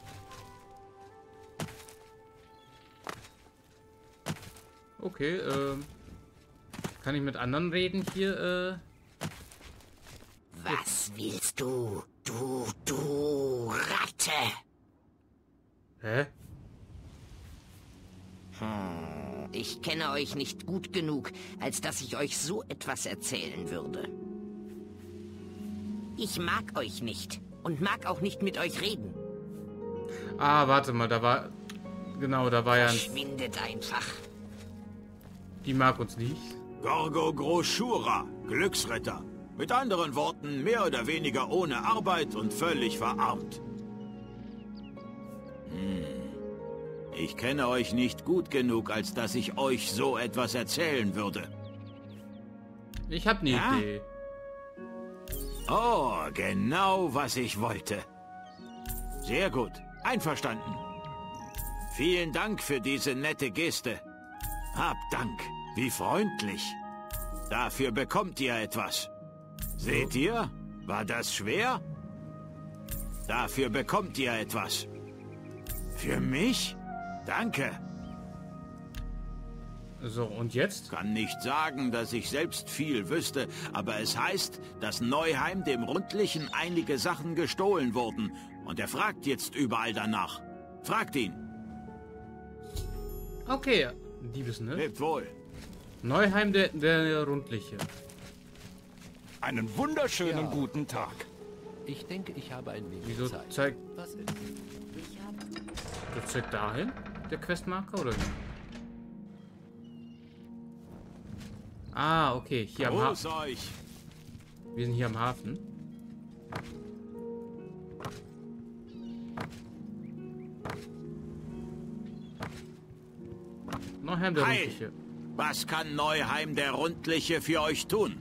Okay, ähm... kann ich mit anderen reden hier, äh... Was willst du, du, du Ratte? Hä? Hm, ich kenne euch nicht gut genug, als dass ich euch so etwas erzählen würde. Ich mag euch nicht und mag auch nicht mit euch reden. Ah, warte mal, da war... Genau, da war ja ein... Verschwindet einfach. Die mag uns nicht. Gorgo Groshura, Glücksritter. Mit anderen Worten, mehr oder weniger ohne Arbeit und völlig verarmt. Hm. Ich kenne euch nicht gut genug, als dass ich euch so etwas erzählen würde. Ich habe eine Ja? Idee. Oh, genau, was ich wollte. Sehr gut. Einverstanden. Vielen Dank für diese nette Geste. Hab Dank. Wie freundlich. Dafür bekommt ihr etwas. Seht ihr? War das schwer? Dafür bekommt ihr etwas. Für mich? Danke. So, und jetzt? Kann nicht sagen, dass ich selbst viel wüsste, aber es heißt, dass Neuheim dem Rundlichen einige Sachen gestohlen wurden. Und er fragt jetzt überall danach. Fragt ihn. Okay, Diebes, ne? Lebt wohl. Neuheim, der, der Rundliche. Einen wunderschönen Ja. guten Tag. Ich denke, ich habe ein wenig Wieso Zeit. zeigt Was ist? der zeigt dahin? Der Questmarker, oder wie? Ah, okay, hier am Gruß Hafen. euch. Wir sind hier am Hafen. Neuheim, der Heil. Rundliche. Was kann Neuheim der Rundliche für euch tun?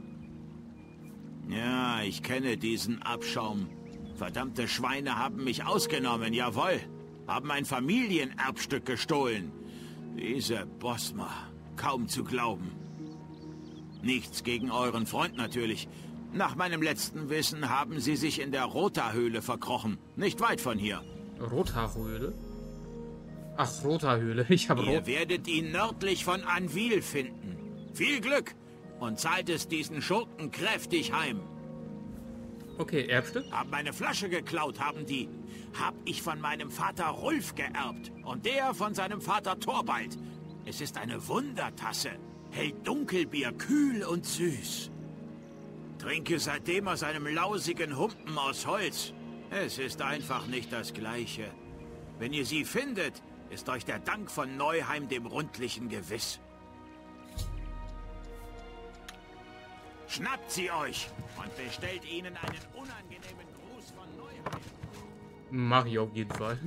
Ja, ich kenne diesen Abschaum. Verdammte Schweine haben mich ausgenommen, jawohl. Haben ein Familienerbstück gestohlen. Diese Bosma, kaum zu glauben. Nichts gegen euren Freund natürlich. Nach meinem letzten Wissen haben sie sich in der Rota-Höhle verkrochen. Nicht weit von hier. Rothaarhöhle? Ach, Rothaarhöhle. Ich habe Ihr Rot... werdet ihn nördlich von Anvil finden. Viel Glück und zahlt es diesen Schurken kräftig heim. Okay, Erbstück? Haben eine Flasche geklaut, haben die. Hab ich von meinem Vater Rolf geerbt und der von seinem Vater Torvald. Es ist eine Wundertasse. Hält Dunkelbier kühl und süß. Trinke seitdem aus einem lausigen Humpen aus Holz. Es ist einfach nicht das Gleiche. Wenn ihr sie findet, ist euch der Dank von Neuheim dem Rundlichen gewiss. Schnappt sie euch und bestellt ihnen einen unangenehmen Gruß von Neuheim. Mach ich auf jeden Fall.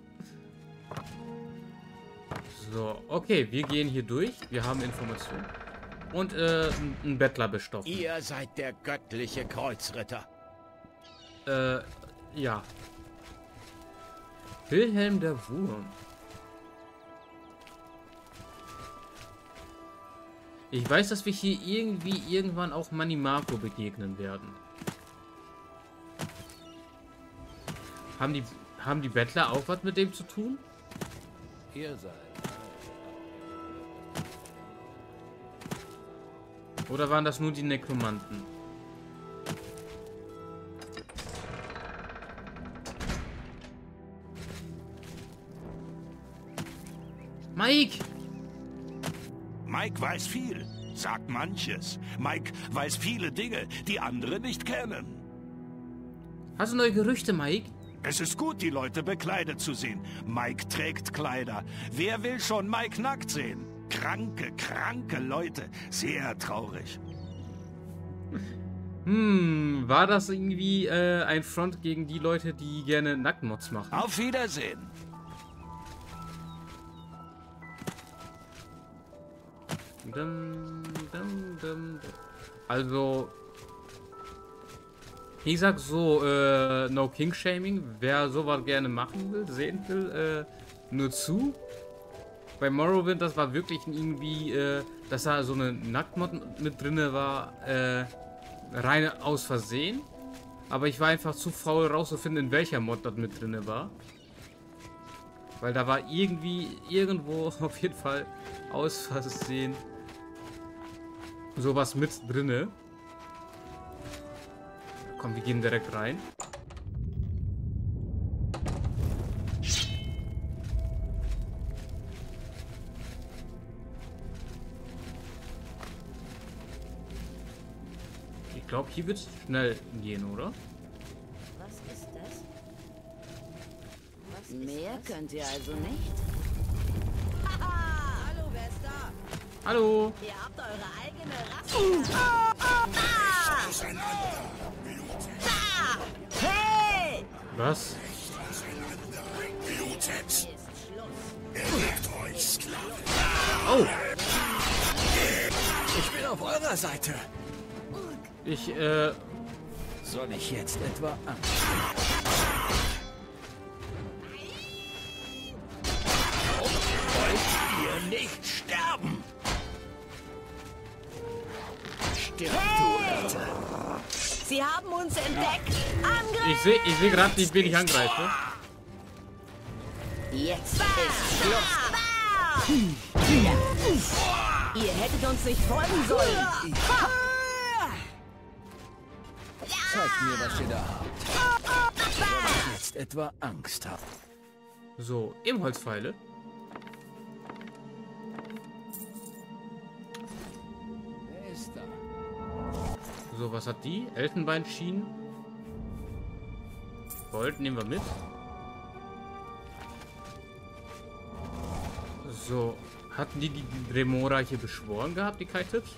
So, okay, wir gehen hier durch. Wir haben Informationen. Und äh, einen Bettler bestochen. Ihr seid der göttliche Kreuzritter. Äh, ja. Wilhelm der Wurm. Ich weiß, dass wir hier irgendwie irgendwann auch Manni Marco begegnen werden. Haben die, haben die Bettler auch was mit dem zu tun? Ihr seid. Oder waren das nur die Nekromanten? Mike! Mike weiß viel, sagt manches. Mike weiß viele Dinge, die andere nicht kennen. Hast du neue Gerüchte, Mike? Es ist gut, die Leute bekleidet zu sehen. Mike trägt Kleider. Wer will schon Mike nackt sehen? Kranke, kranke Leute. Sehr traurig. Hm, war das irgendwie äh, ein Front gegen die Leute, die gerne Nacktmods machen? Auf Wiedersehen. Dum, dum, dum. Also, ich sag so, äh, no King Shaming. Wer sowas gerne machen will, sehen will, äh, nur zu. Bei Morrowind, das war wirklich irgendwie, äh, dass da so eine Nacktmod mit drinne war, äh, rein aus Versehen. Aber ich war einfach zu faul rauszufinden, in welcher Mod das mit drinne war. Weil da war irgendwie, irgendwo auf jeden Fall aus Versehen sowas mit drinne. Komm, wir gehen direkt rein. Ich glaube, hier wird es schnell gehen, oder? Was ist das? Was Mehr könnt ihr also nicht? Haha! Hallo, wer ist da? Hallo! Ihr habt eure eigene Rasse. Ah! Ah! Hey! Was? Blutet! Oh! Ich bin auf eure eurer Seite. Ich, äh... Soll ich jetzt etwa Angst? Wollt ihr nicht sterben? Stirb, du Alter. Sie haben uns entdeckt. Angriff! Ich sehe ich seh gerade, wie ich wenig angreife. Jetzt ist Schluss. Ihr hättet uns nicht folgen sollen. Zeigt mir, was ihr da habt. Soll ich jetzt etwa Angst haben? So, Ebenholzpfeile. Wer ist da? So, was hat die? Elfenbeinschienen. Gold nehmen wir mit. So, hatten die die Remora hier beschworen gehabt, die Kai-Tipps?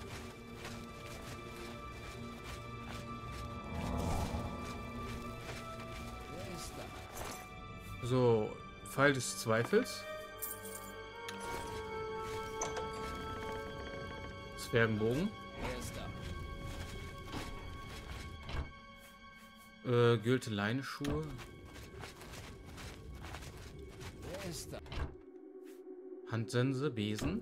So, Pfeil des Zweifels. Zwergenbogen. Äh, Gülte Leineschuhe. Handsense, Besen.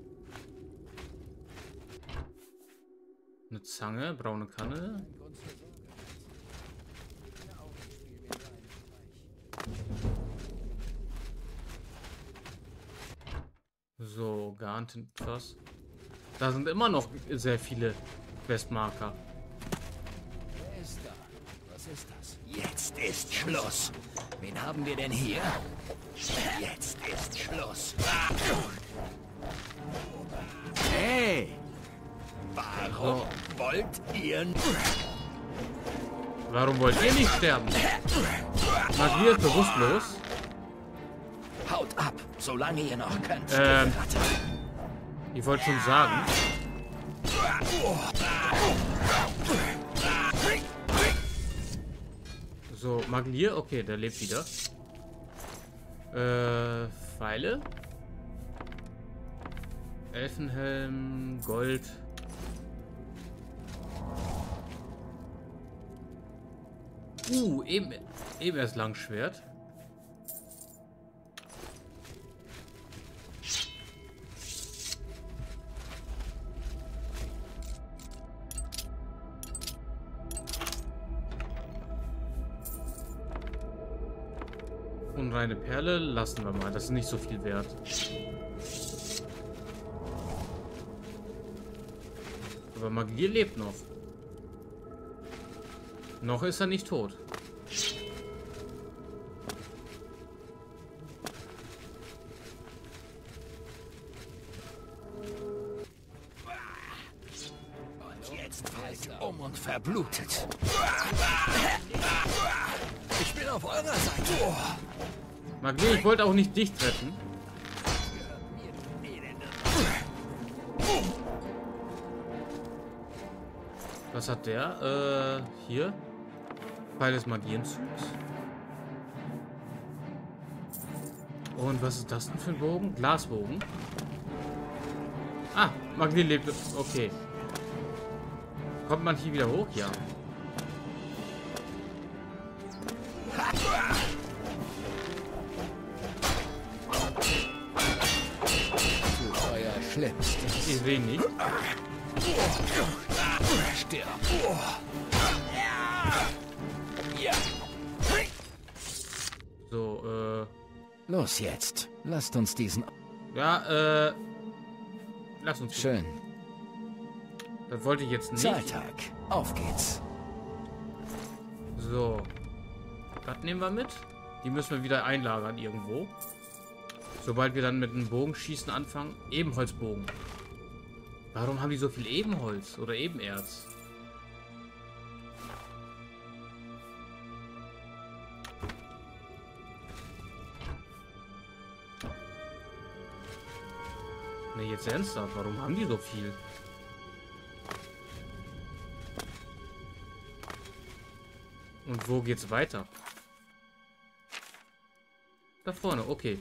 Eine Zange, braune Kanne. So, Garntinfass. Da sind immer noch sehr viele Questmarker. Wer ist da? Was ist das? Jetzt ist Schluss. Wen haben wir denn hier? Jetzt ist Schluss. Hey! Warum wollt ihr... Warum wollt ihr nicht sterben? Magie ist bewusstlos. Haut ab, solange ihr noch könnt. Ähm, ich wollte schon sagen. So, Maglier, okay, der lebt wieder. Äh, Pfeile. Elfenhelm, Gold. Uh, eben, eben erst Langschwert. Unreine Perle lassen wir mal, das ist nicht so viel wert. Aber Maglier lebt noch. Noch ist er nicht tot. Und jetzt fallt um und verblutet. Ich bin auf eurer Seite. Maglier, ich wollte auch nicht dich treffen. Was hat der? Äh, hier. Pfeil des Magienzugs. Und was ist das denn für ein Bogen? Glasbogen. Ah, Maglier lebt. Okay. Kommt man hier wieder hoch? Ja. Euer Schlimmstes. Ich sehe nicht. Stirb. So, äh. Los jetzt. Lasst uns diesen... Ja, äh. Lass uns. Schön. Das wollte ich jetzt nicht. Zahltag. Auf geht's. So. Das nehmen wir mit. Die müssen wir wieder einlagern irgendwo. Sobald wir dann mit dem Bogenschießen anfangen. Ebenholzbogen. Warum haben die so viel Ebenholz oder Ebenerz? Ne, jetzt ernsthaft. Warum haben die so viel? Und wo geht's weiter? Da vorne, okay.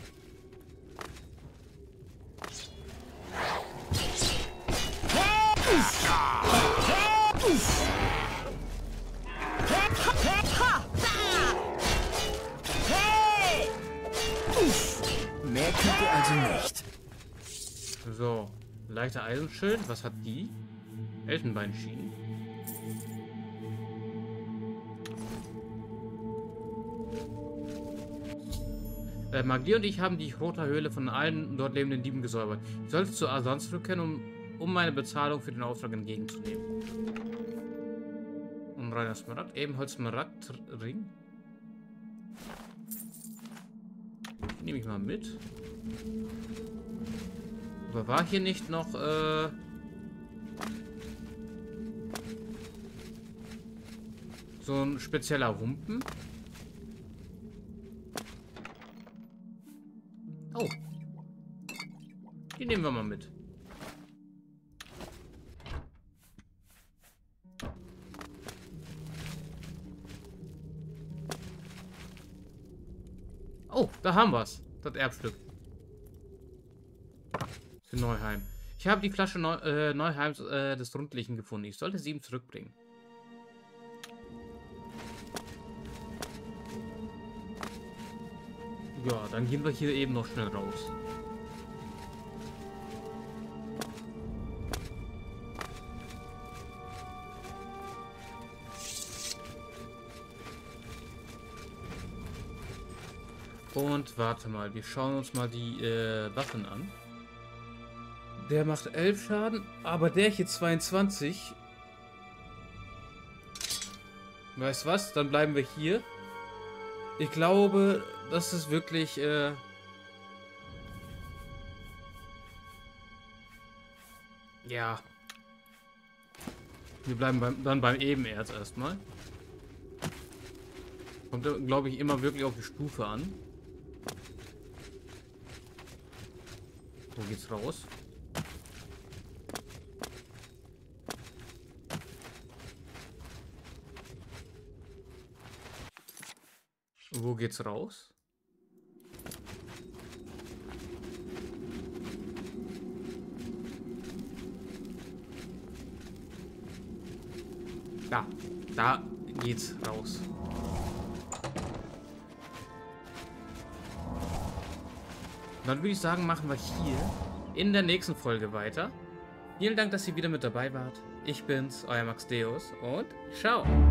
Mehr könnt ihr also nicht. So, leichter Eisenschild. Was hat die? Elfenbeinschienen. Äh, Magie und ich haben die rote Höhle von allen dort lebenden Dieben gesäubert. Ich sollte zu Asan zurückkehren, um, um meine Bezahlung für den Auftrag entgegenzunehmen. Und reiner Smaragd, Ebenholz Smaragdring. Nehme ich mal mit. Aber war hier nicht noch äh, so ein spezieller Humpen? Oh. Die nehmen wir mal mit. Oh, da haben wir es. Das Erbstück. Für Neuheim. Ich habe die Flasche Neu äh, Neuheims äh, des Rundlichen gefunden. Ich sollte sie ihm zurückbringen. Ja, dann gehen wir hier eben noch schnell raus. Und warte mal, wir schauen uns mal die äh, Waffen an. Der macht elf Schaden, aber der hier zweiundzwanzig. Weißt was? Dann bleiben wir hier. Ich glaube, das ist wirklich... Äh ja. Wir bleiben beim, dann beim Ebenerz erstmal. Kommt, glaube ich, immer wirklich auf die Stufe an. Wo geht's raus? Wo geht's raus? Da, da geht's raus. Dann würde ich sagen, machen wir hier in der nächsten Folge weiter. Vielen Dank, dass ihr wieder mit dabei wart. Ich bin's, euer Max Deus und ciao.